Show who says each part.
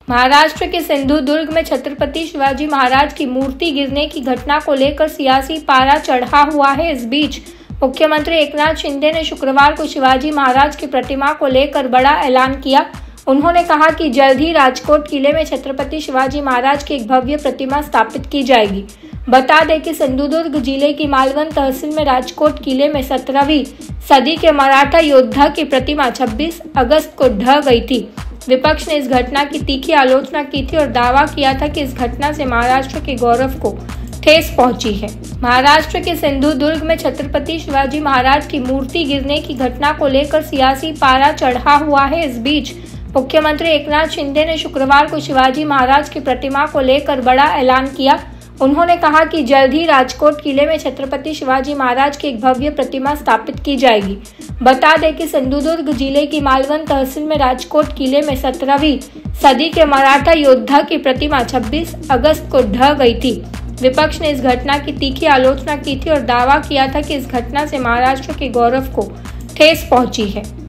Speaker 1: महाराष्ट्र के सिंधुदुर्ग में छत्रपति शिवाजी महाराज की मूर्ति गिरने की घटना को लेकर सियासी पारा चढ़ा हुआ है। इस बीच मुख्यमंत्री एकनाथ शिंदे ने शुक्रवार को शिवाजी महाराज की प्रतिमा को लेकर बड़ा ऐलान किया। उन्होंने कहा कि जल्द ही राजकोट किले में छत्रपति शिवाजी महाराज की एक भव्य प्रतिमा स्थापित की जाएगी। बता दें कि सिंधुदुर्ग जिले की मालवण तहसील में राजकोट किले में 17वीं सदी के मराठा योद्धा की प्रतिमा 26 अगस्त को ढह गई थी। विपक्ष ने इस घटना की तीखी आलोचना की थी और दावा किया था कि इस घटना से महाराष्ट्र के गौरव को ठेस पहुंची है। महाराष्ट्र के सिंधुदुर्ग में छत्रपति शिवाजी महाराज की मूर्ति गिरने की घटना को लेकर सियासी पारा चढ़ा हुआ है। इस बीच मुख्यमंत्री एकनाथ शिंदे ने शुक्रवार को शिवाजी महाराज की प्रतिमा को लेकर बड़ा ऐलान किया। उन्होंने कहा कि जल्द ही राजकोट किले में छत्रपति शिवाजी महाराज की एक भव्य प्रतिमा स्थापित की जाएगी। बता दें कि सिंधुदुर्ग जिले की मालवण तहसील में राजकोट किले में 17वीं सदी के मराठा योद्धा की प्रतिमा 26 अगस्त को ढह गई थी। विपक्ष ने इस घटना की तीखी आलोचना की थी और दावा किया था कि इस घटना से महाराष्ट्र के गौरव को ठेस पहुंची है।